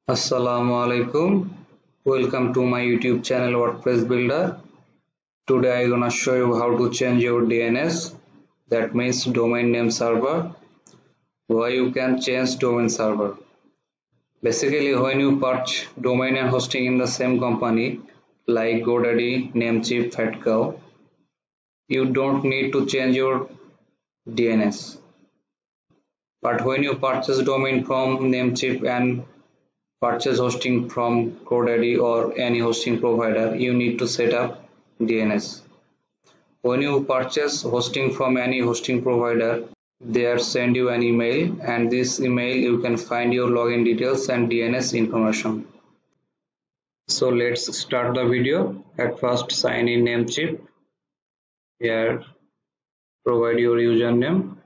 Assalamu alaikum. Welcome to my YouTube channel WordPress Builder. Today I'm gonna show you how to change your DNS, that means domain name server. Why you can change domain server. Basically, when you purchase domain and hosting in the same company like GoDaddy, Namecheap, FatCow, you don't need to change your DNS. But when you purchase domain from Namecheap and purchase hosting from GoDaddy or any hosting provider, you need to set up DNS. When you purchase hosting from any hosting provider, they send you an email, and this email you can find your login details and DNS information. So let's start the video. At first, sign in Namecheap. Here, provide your username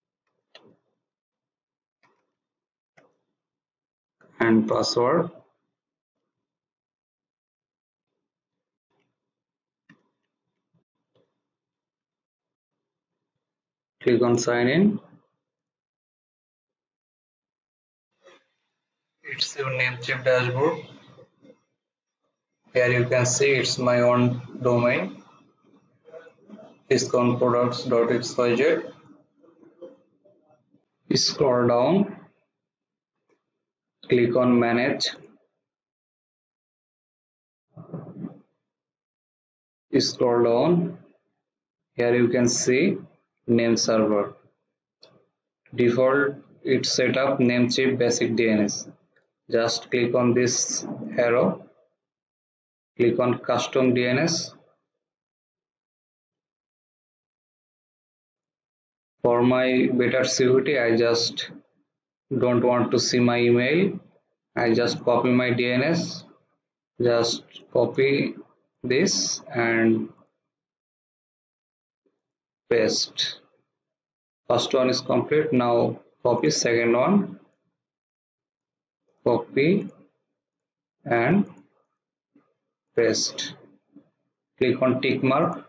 and password. Click on sign in. It's your Namecheap dashboard. Here you can see it's my own domain, discountproducts.xyz. Scroll down, click on manage. Scroll down. Here you can see name server. Default it's set up Namecheap basic DNS. Just click on this arrow. Click on custom DNS. For my better security, I just don't want to see my email. I just copy my DNS. Just copy this and paste. First one is complete. Now copy second one. Copy and paste. Click on tick mark.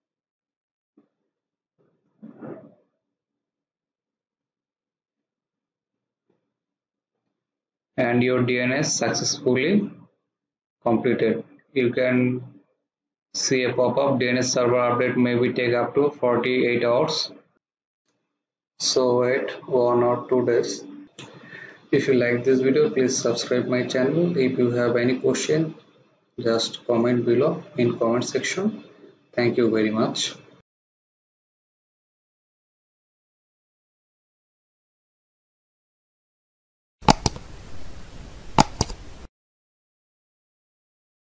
And your DNS successfully completed. You can see a pop-up DNS server update maybe take up to 48 hours. So wait 1 or 2 days. If you like this video, please subscribe my channel. If you have any question, just comment below in comment section. Thank you very much.